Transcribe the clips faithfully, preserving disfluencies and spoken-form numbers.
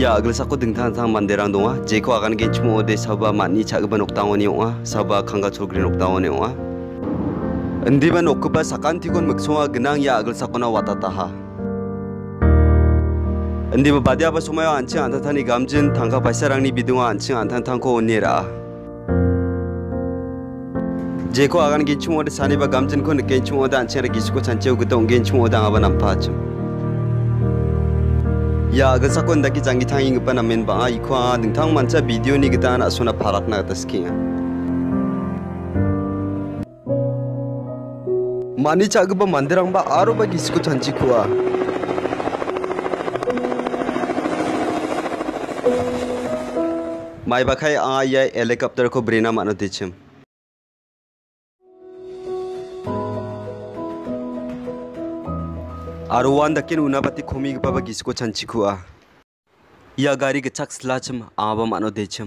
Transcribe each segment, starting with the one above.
Ya agel sako dingtang tang manderang donga jeko akan gen cimo de saba mani chagban oktangoni onga saba khanga chogrin oktangoni onga Ndiba nokuba sakantikon muksonga genang ya agel sakona watataha Ndiba badia ba somayo anching antatani gamjin tangka baisarangni bidunga anching antantangko onira Jeko akan gen cimo de saniba gamjin kon gen cimo de anching gisko chancheu gutong gen cimo de aba nampachum Ya agak sakon daki jangi tangi ngepa namen banga ikwa dingtang manca video ni kita anak suna parak na atas kinga. Mani cak ba mandirang ba aro bagi isku canci kuah. Mai bakai anga ya helikopter ko brena mano decem. Aruan dakin unabati komi gaba gisko canci kuah. Ia gari gecak selacem aba mano decem.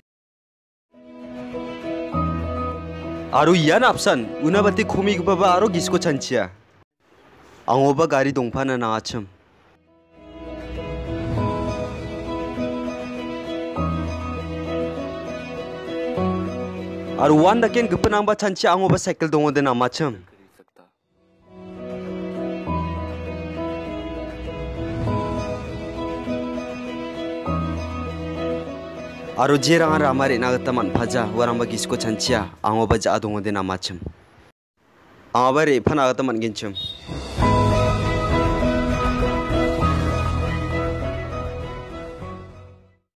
Aru ia napsan unabati komi gaba aru gisko cancia. Angoba gari dongpana na acem. Aruan dakin gepenang ba canci angoba cycle dongo de namacem. Aru jerang ara amari naga taman paja warang bagi isko cancia ango baja adongo de namacem. Angabari pan naga taman gencem.